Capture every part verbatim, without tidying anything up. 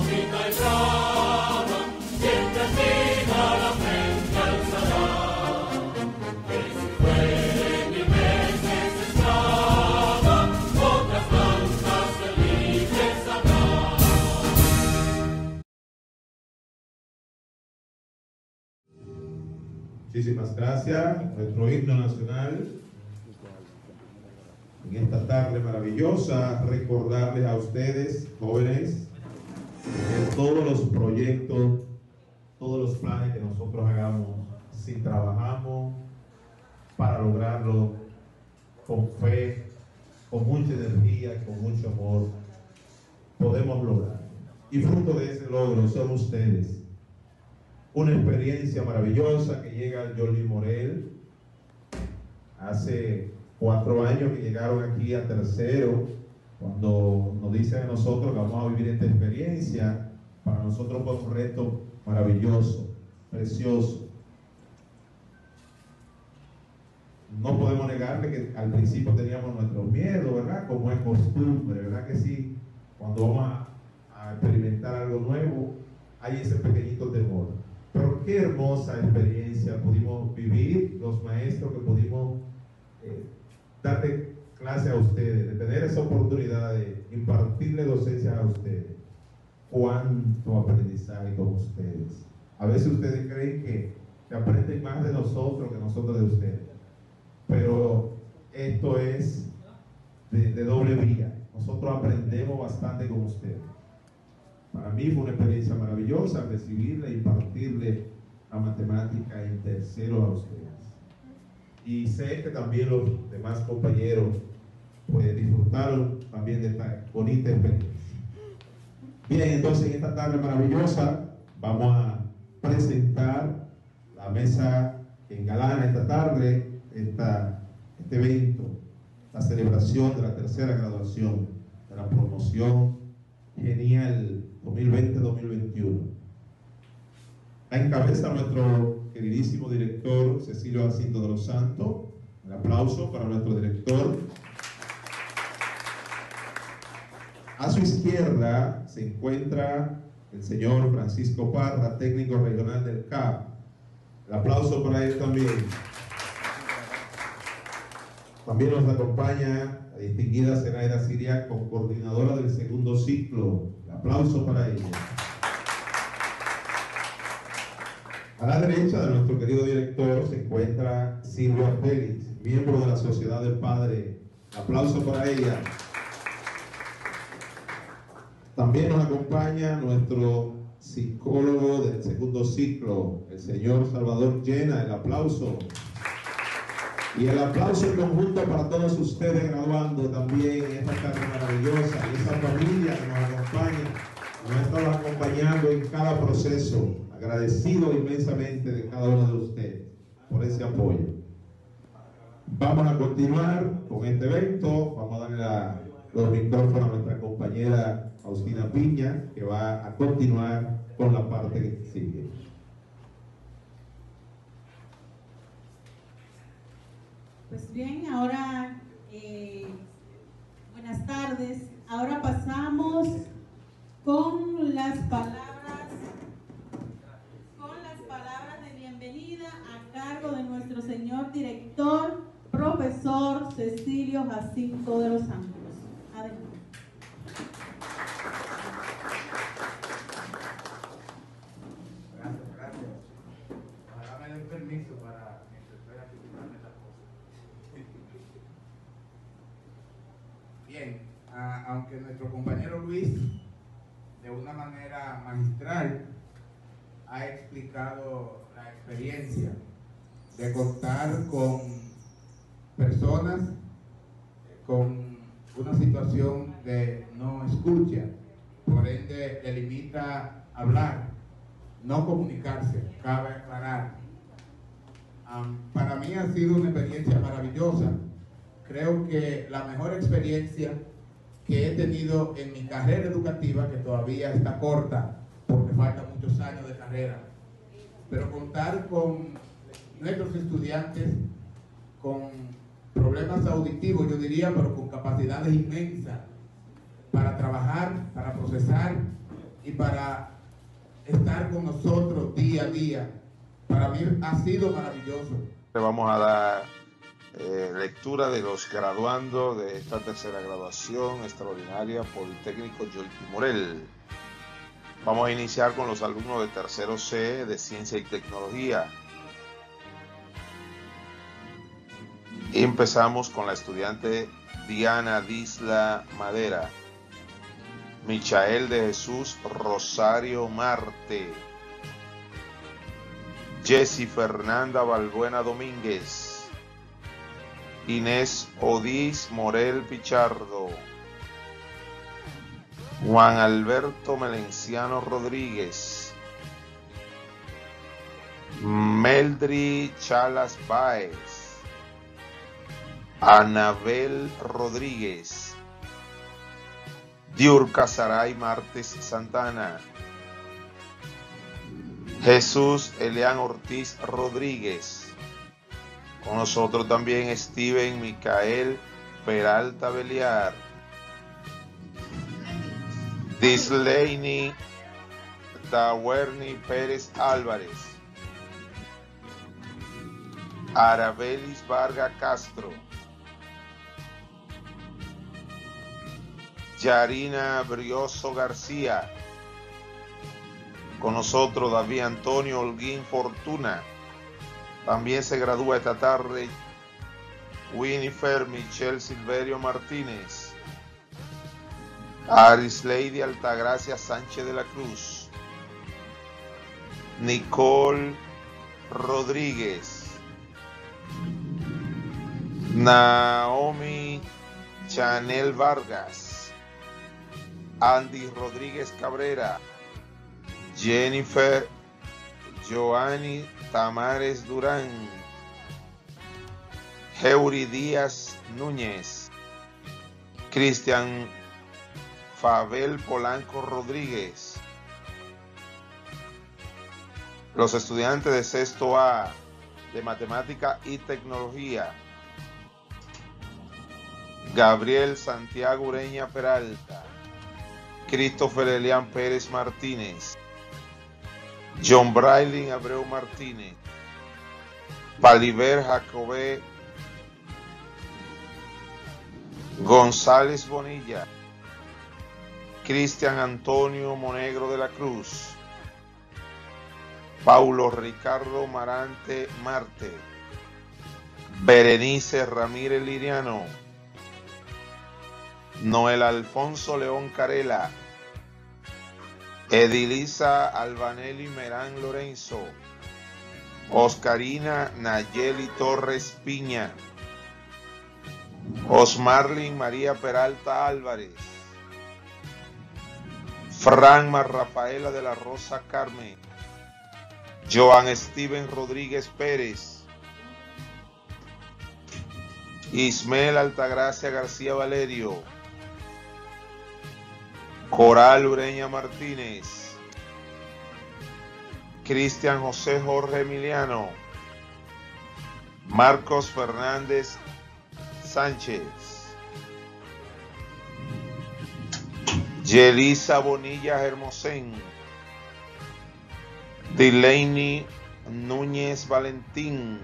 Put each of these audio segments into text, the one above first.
Muchísimas gracias. Nuestro himno nacional en esta tarde maravillosa, recordarles a ustedes, jóvenes, que todos los proyectos, todos los planes que nosotros hagamos, si trabajamos para lograrlo con fe, con mucha energía, con mucho amor, podemos lograr. Y fruto de ese logro son ustedes. Una experiencia maravillosa que llega al Johnny Morel. Hace cuatro años que llegaron aquí a tercero, cuando nos dicen a nosotros que vamos a vivir esta experiencia, para nosotros fue un reto maravilloso, precioso. No podemos negarle que al principio teníamos nuestro miedo, ¿verdad? Como es costumbre, ¿verdad que sí? Cuando vamos a, a experimentar algo nuevo, hay ese pequeñito temor. Pero qué hermosa experiencia pudimos vivir, los maestros que pudimos eh, darle clase a ustedes, de tener esa oportunidad de impartirle docencia a ustedes. Cuánto aprendizaje con ustedes. A veces ustedes creen que, que aprenden más de nosotros que nosotros de ustedes. Pero esto es de, de doble vía. Nosotros aprendemos bastante con ustedes. Para mí fue una experiencia maravillosa recibirle e impartirle la matemática en tercero a ustedes. Y sé que también los demás compañeros pues, disfrutaron también de esta bonita experiencia. Bien, entonces en esta tarde maravillosa vamos a presentar la mesa que engalana esta tarde, esta, este evento, la celebración de la tercera graduación de la promoción Genial dos mil veinte dos mil veintiuno. La encabeza nuestro queridísimo director Cecilio Jacinto de los Santos. Un aplauso para nuestro director. A su izquierda se encuentra el señor Francisco Parra, técnico regional del C A P. El aplauso para él también. También nos acompaña la distinguida Zenaida Siriaco, coordinadora del segundo ciclo. Un aplauso para ella. A la derecha de nuestro querido director se encuentra Silvia Félix, miembro de la Sociedad del Padre. Un aplauso para ella. También nos acompaña nuestro psicólogo del segundo ciclo, el señor Salvador Llena. El aplauso. Y el aplauso en conjunto para todos ustedes graduando también en esta tarde maravillosa, y esa familia que nos acompaña, nos ha estado acompañando en cada proceso. Agradecido inmensamente de cada uno de ustedes por ese apoyo. Vamos a continuar con este evento. Vamos a darle la, los micrófonos a nuestra compañera Faustina Piña, que va a continuar con la parte que sigue. Pues bien, ahora, eh, buenas tardes. Ahora pasamos con las palabras, con las palabras de bienvenida a cargo de nuestro señor director, profesor Cecilio Jacinto de los Santos. Adelante. Gracias, gracias. Ojalá me den permiso para mientras estoy aquí firmando estas cosas. Bien, a, aunque nuestro compañero Luis, de una manera magistral, ha explicado la experiencia de contar con personas con una situación de no escucha, por ende le limita hablar, no comunicarse, cabe aclarar. Um, para mí ha sido una experiencia maravillosa. Creo que la mejor experiencia que he tenido en mi carrera educativa, que todavía está corta, porque faltan muchos años de carrera, pero contar con nuestros estudiantes con problemas auditivos, yo diría, pero con capacidades inmensas para trabajar, para procesar y para estar con nosotros día a día. Para mí ha sido maravilloso. Le vamos a dar eh, lectura de los graduandos de esta tercera graduación extraordinaria Politécnico Yoiqui Morel. Vamos a iniciar con los alumnos de tercero C de Ciencia y Tecnología. Y empezamos con la estudiante Diana Disla Madera, Michael de Jesús Rosario Marte, Jessy Fernanda Balbuena Domínguez, Inés Odís Morel Pichardo, Juan Alberto Melenciano Rodríguez, Meldri Chalas Báez, Anabel Rodríguez, Diurca Saray Martes Santana, Jesús Elian Ortiz Rodríguez. Con nosotros también Steven Micael Peralta Beliar, Dislaini Tawerni Pérez Álvarez, Arabelis Varga Castro, Yarina Brioso García. Con nosotros David Antonio Holguín Fortuna. También se gradúa esta tarde Winifred Michelle Silverio Martínez, Arislady Altagracia Sánchez de la Cruz, Nicole Rodríguez, Naomi Chanel Vargas, Andy Rodríguez Cabrera, Jennifer Joanny Tamares Durán, Heuri Díaz Núñez, Cristian Fabel Polanco Rodríguez. Los estudiantes de sexto A de Matemática y Tecnología: Gabriel Santiago Ureña Peralta, Christopher Elian Pérez Martínez, John Braylin Abreu Martínez, Paliver Jacobé González Bonilla, Cristian Antonio Monegro de la Cruz, Paulo Ricardo Marante Marte, Berenice Ramírez Liriano, Noel Alfonso León Carela, Edilisa Albanelli Merán Lorenzo, Oscarina Nayeli Torres Piña, Osmarlin María Peralta Álvarez, Franma Rafaela de la Rosa Carmen, Joan Steven Rodríguez Pérez, Ismael Altagracia García Valerio, Coral Ureña Martínez, Cristian José Jorge Emiliano, Marcos Fernández Sánchez, Yelisa Bonilla Hermosén, Delaney Núñez Valentín.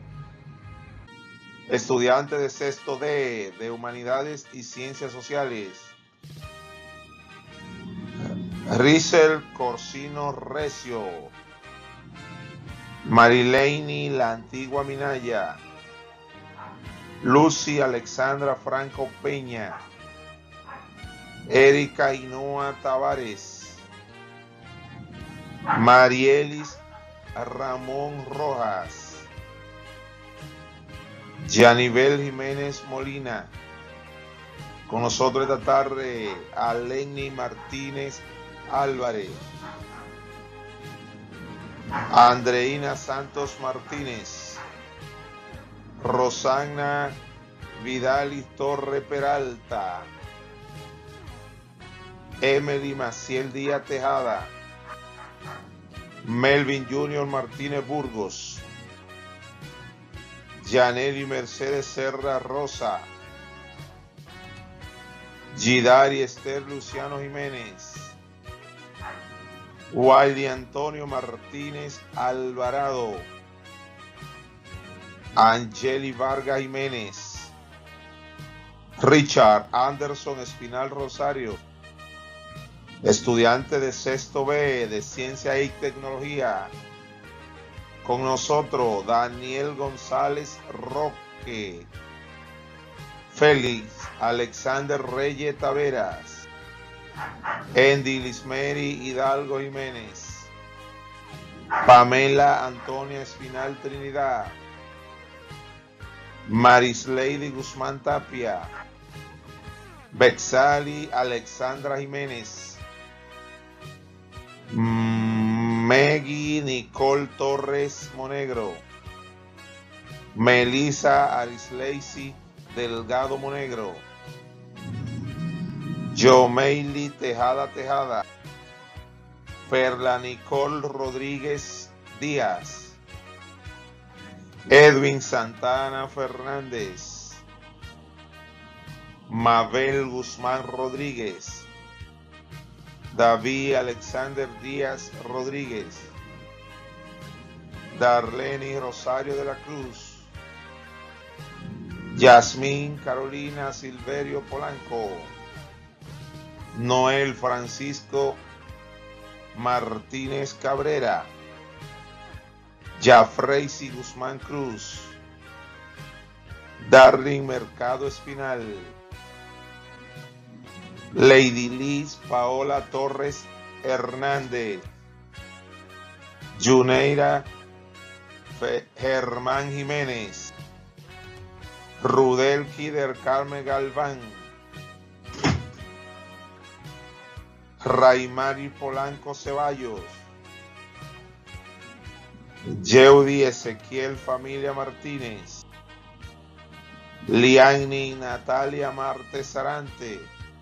Estudiante de sexto D de Humanidades y Ciencias Sociales: Rizel Corsino Recio, Marileini La Antigua Minaya, Lucy Alexandra Franco Peña, Erika Inoa Tavares, Marielis Ramón Rojas, Yanibel Jiménez Molina. Con nosotros esta tarde Aleni Martínez Álvarez, Andreina Santos Martínez, Rosana Vidal Torre Peralta, Emily Maciel Díaz Tejada, Melvin Junior Martínez Burgos, Yaneli Mercedes Serra Rosa, Gidari Esther Luciano Jiménez, Wiley Antonio Martínez Alvarado, Angeli Vargas Jiménez, Richard Anderson Espinal Rosario, estudiante de sexto B de Ciencia y Tecnología. Con nosotros Daniel González Roque, Félix Alexander Reyes Taveras, Andy Lismeri Hidalgo Jiménez, Pamela Antonia Espinal Trinidad, Marisleidy Guzmán Tapia, Bexali Alexandra Jiménez, Meggy Nicole Torres Monegro, Melissa Arisleisi Delgado Monegro, Jomeili Tejada Tejada, Perla Nicole Rodríguez Díaz, Edwin Santana Fernández, Mabel Guzmán Rodríguez, David Alexander Díaz Rodríguez, Darlene Rosario de la Cruz, Yasmín Carolina Silverio Polanco, Noel Francisco Martínez Cabrera, Jafreisi Guzmán Cruz, Darling Mercado Espinal, Lady Liz Paola Torres Hernández, Yuneira Germán Jiménez, Rudelki del Carmen Galván, Raimari Polanco Ceballos, Yeudi Ezequiel Familia Martínez, Liani Natalia Marte Sarante,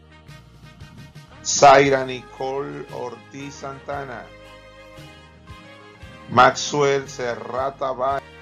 Zaira Nicole Ortiz Santana, Maxwell Serrata Valle,